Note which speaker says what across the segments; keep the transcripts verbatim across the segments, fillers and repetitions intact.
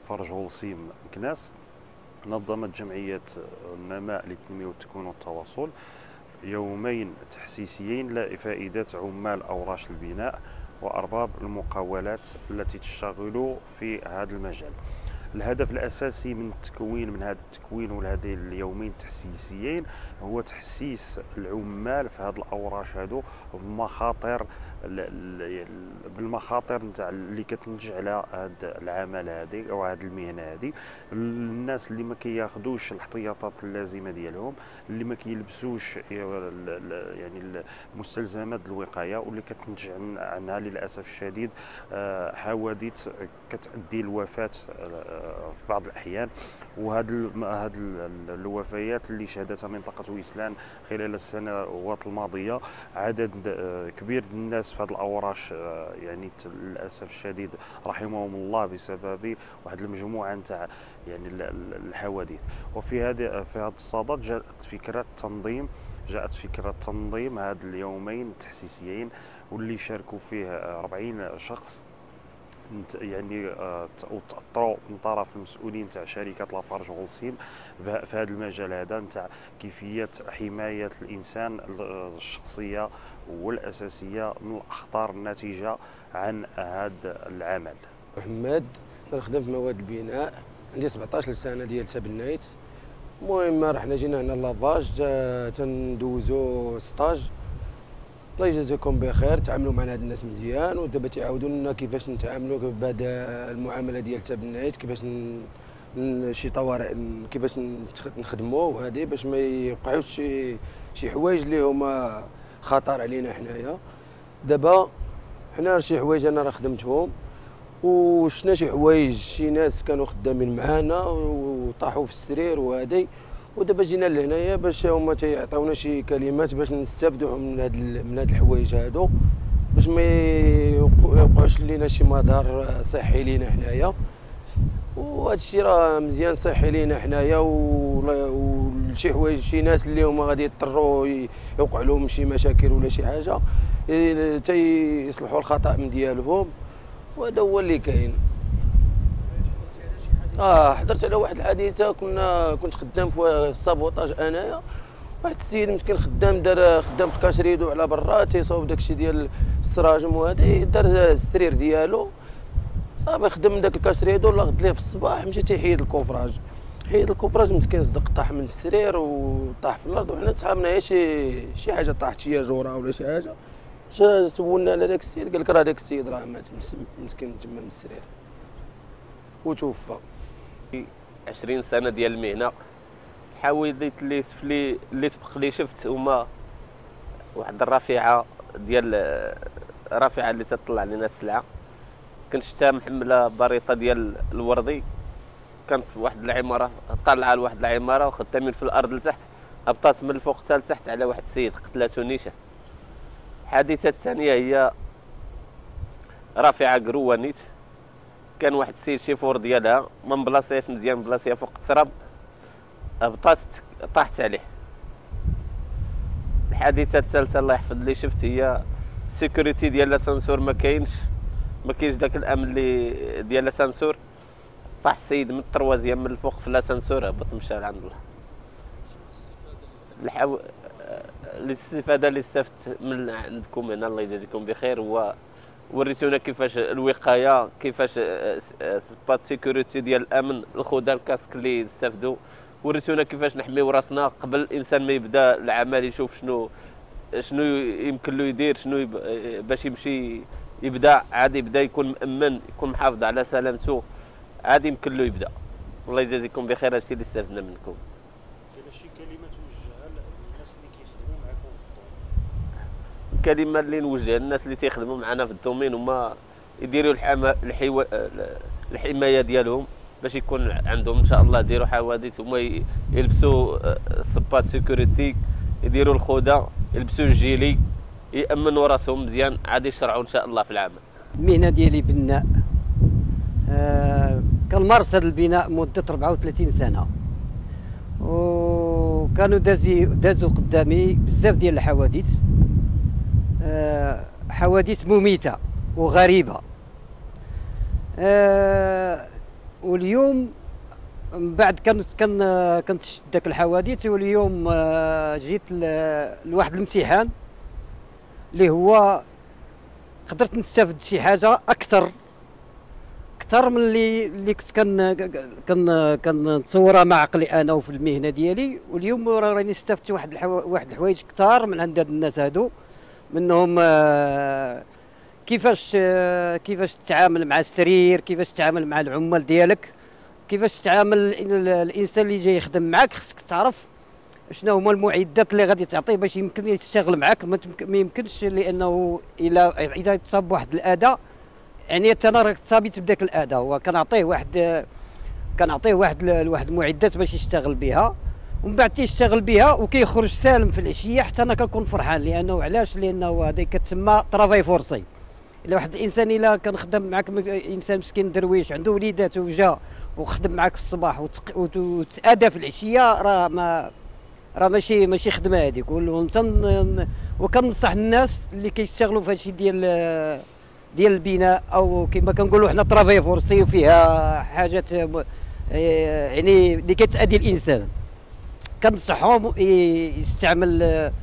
Speaker 1: لافارج غولسيم مكناس نظمت جمعية النماء للتنمية والتكوين والتواصل يومين تحسيسيين لإفادة عمال أوراش البناء وأرباب المقاولات التي تشتغل في هذا المجال. الهدف الأساسي من التكوين من هذا التكوين ولهذه اليومين التحسيسيين هو تحسيس العمال في هذه الأوراش هذو بمخاطر بالمخاطر نتاع اللي كتنتج على هذا العمل هذه او هذه المهنه هذه. الناس اللي ما كياخذوش الاحتياطات اللازمه ديالهم، اللي ما كيلبسوش يعني مستلزمات الوقايه، واللي كتنتج عنها للاسف الشديد حوادث كتؤدي للوفاه في بعض الاحيان. وهذه هذه الوفيات اللي شهدتها منطقه ويسلان خلال السنوات الماضيه، عدد كبير من الناس في هذه الاوراش يعني للاسف الشديد رحمهم الله بسبب واحد المجموعه نتاع يعني الحوادث. وفي هذا في هذا الصدد جاءت فكره تنظيم جاءت فكره تنظيم هذا اليومين التحسيسيين، واللي شاركوا فيه أربعين شخص يعني وتأطروا من طرف المسؤولين تاع شركه لافارج غولسيم في هذا المجال هذا نتاع كيفيه حمايه الانسان الشخصيه والاساسيه من الاخطار الناتجه عن هذا العمل.
Speaker 2: محمد كنخدم في مواد البناء، عندي سبعطاش سنه ديال تبنيت. المهم رحنا جينا هنا لافاج تندوزو ستاج. الله يجازيكم بخير، تعاملوا معنا هاد الناس مزيان، ودابا تيعاودوا لنا كيفاش نتعاملوا بهذا المعامله ديال تبنيت، كيفاش شي طوارئ كيفاش نخدموا وهذه باش ما يوقعوش شي شي حوايج اللي هما خطر علينا حنايا. دابا حنا شي حوايج انا راه خدمتهم وشفنا شي حوايج شي ناس كانوا خدامين معانا وطاحوا في السرير وهذه، ودابا جينا لهنايا باش هما تيعطيونا شي كلمات باش نستافدوا من هاد من هاد الحوايج هادو، باش ما يوقعوش لينا شي مضار صحي لينا حنايا. وهذا الشيء راه مزيان صحي لينا حنايا، وشي حوايج شي ناس اللي هما غادي يضطروا يوقع لهم شي مشاكل ولا شي حاجه تيصلحوا الخطا من ديالهم، وهذا هو اللي كاين. اه حضرت على واحد الحادثه، كنا كنت خدام في السابوطاج انايا، واحد السيد مسكين خدام دار خدام في كاشريدو على برا، تيصاوب داكشي ديال السراجم وهذه، دار السرير ديالو صافي خدم داك الكاشريدو، الله غد ليه في الصباح مشى تيحيد الكوفراج، حيد الكوفراج مسكين صدق طاح من السرير وطاح في الارض، وحنا تصحابنا غير شي شي حاجه طاحت شي جوره ولا شي حاجه. سولنا على داك السيد قال لك راه داك السيد راه مات مسكين تما من السرير وتوفى.
Speaker 3: عشرين سنه ديال المهنه، الحوادث اللي سفلي اللي سبق لي شفت هما واحد الرافعه ديال رافعه اللي تطلع لنا السلعه، كنت شفتها محمله بريطه ديال الوردي، كانت في واحد العماره طالعه لواحد العماره وخدتها من في الارض لتحت، هبطات من الفوق حتى لتحت على واحد السيد قتلاتو نيشه. الحادثه الثانيه هي رافعه قروانيت، كان واحد السيد شيفور ديالها ما مبلاصياش مزيان، بلاصيها فوق التراب، هبطات طاحت عليه. الحادثه الثالثه الله يحفظ اللي شفت هي السيكوريتي ديال لاسانسور ما كاينش ما كاينش داك الامن اللي ديال لاسانسور، طاح السيد من الطروازيام من الفوق في لاسانسور، هبط مشى لعند الله. الحو... الاستفاده اللي استفدت من عندكم هنا الله يجازيكم بخير، هو وريتونا كيفاش الوقايه، كيفاش سبات سيكوريتي ديال الامن، الخدى الكاسك اللي يستافدوا، وريتونا كيفاش نحميو راسنا قبل الانسان ما يبدا العمل، يشوف شنو شنو يمكن له يدير، شنو يب... باش يمشي يبدا عاد يبدا يكون مأمن، يكون محافظ على سلامته، عاد يمكن له يبدا. الله يجازيكم بخير، هادشي اللي استفدنا منكم.
Speaker 1: كاين شي كلمه توجهها للناس اللي كيخدموا معكم في الدومين؟
Speaker 3: الكلمه اللي نوجهها للناس اللي تيخدموا معنا في الدومين هما يديروا الحما الحيو... الحمايه ديالهم باش يكون عندهم ان شاء الله، يديروا حوادث هما يلبسوا الصباط سيكوريتي، يديروا الخدى، يلبسوا الجيلي، يامنوا راسهم مزيان، عاد يشرعوا ان شاء الله في العمل.
Speaker 4: المهنه ديالي بناء، آه كنمارس هذا البناء مده أربعة وثلاثين سنه، وكانوا دازي دازوا قدامي بزاف ديال الحوادث، آه حوادث مميته وغريبه. آه واليوم من بعد كانت كان كانت شد داك الحوادث، واليوم آه، جيت ل- لواحد الامتحان اللي هو قدرت نستافد شي حاجه اكثر اكثر من اللي اللي كنت كان كان كنتصورها مع عقلي انا وفي المهنه ديالي. واليوم راني استفدت واحد الحوا... واحد الحوايج كثار من عند هاد الناس هادو، منهم آه، كيفاش آه، كيفاش تتعامل مع السرير، كيفاش تتعامل مع العمال ديالك، كيفاش تتعامل ال- الانسان اللي جاي يخدم معك. خصك تعرف شنو هما المعدات اللي غادي تعطيه باش يمكن يشتغل معك. ما تمك- ما يمكنش لانه الى اذا تصاب بواحد الاذى، يعني حتى انا راك تصابيت بداك الاذى، وكنعطيه واحد كنعطيه واحد ال- واحد المعدات باش يشتغل بها، ومن بعد تيشتغل بها وكيخرج سالم في العشيه. حتى انا كنكون فرحان، لانه علاش؟ لانه هذه كتسمى طرافاي فورسي. الا واحد الانسان الا كان خدم معك م- انسان مسكين درويش عنده وليدات وجا وخدم معك في الصباح وتق- وت- وتأدى في العشيه، راه ما راه ماشي ماشي خدمه هذيك. وانت وكنصح الناس اللي كيشتغلوا في هادشي ديال ديال البناء، او كما كنقولوا حنا طرافاي فورسي، وفيها حاجات م- آه، يعني اللي كتأذي الانسان، كنصحهم ي- يستعمل آه،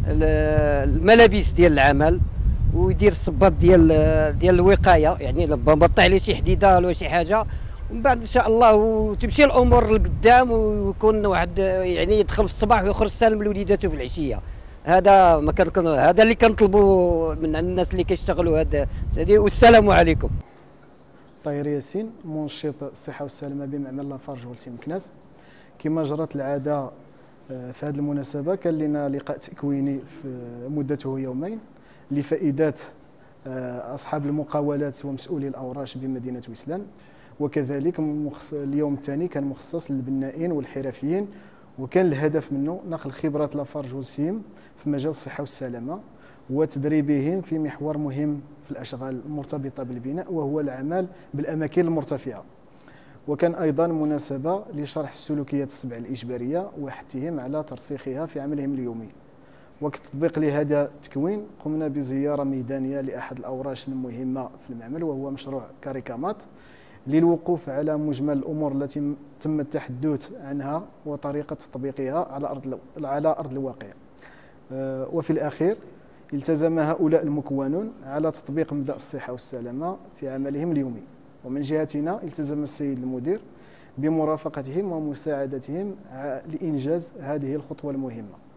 Speaker 4: ال- الملابس ديال العمل، ويدير الصباط ديال ديال الوقايه، يعني لما مبطع عليه شي حديده ولا شي حاجه، ومن بعد ان شاء الله وتمشي الامور لقدام، ويكون واحد يعني يدخل في الصباح ويخرج سالم لوليداته في العشيه. هذا ما كان كان- هذا اللي كنطلبوا من الناس اللي كيشتغلوا هذا هذه. والسلام عليكم.
Speaker 5: طاهر ياسين، منشط الصحة والسلامة بمعمل لافارج ولسي مكناس. كما جرت العادة آه، في هذه المناسبة كان لنا لقاء تكويني في مدته يومين لفائدة آه، أصحاب المقاولات ومسؤولي الأوراش بمدينة وسلان، وكذلك مخص- اليوم الثاني كان مخصص للبنائين والحرفيين، وكان الهدف منه نقل خبرات لافارج ولسيم في مجال الصحة والسلامة وتدريبهم في محور مهم في الأشغال المرتبطة بالبناء، وهو العمل بالأماكن المرتفعة. وكان أيضا مناسبة لشرح السلوكيات السبع الإجبارية وحثهم على ترسيخها في عملهم اليومي. وكتطبيق لهذا التكوين قمنا بزيارة ميدانية لأحد الأوراش المهمة في المعمل، وهو مشروع كاريكامات، للوقوف على مجمل الأمور التي تم التحدث عنها وطريقة تطبيقها على أرض الو- على أرض الواقع. آه، وفي الأخير التزم هؤلاء المكونون على تطبيق مبدأ الصحة والسلامة في عملهم اليومي. ومن جهتنا التزم السيد المدير بمرافقتهم ومساعدتهم ع- لإنجاز هذه الخطوة المهمة.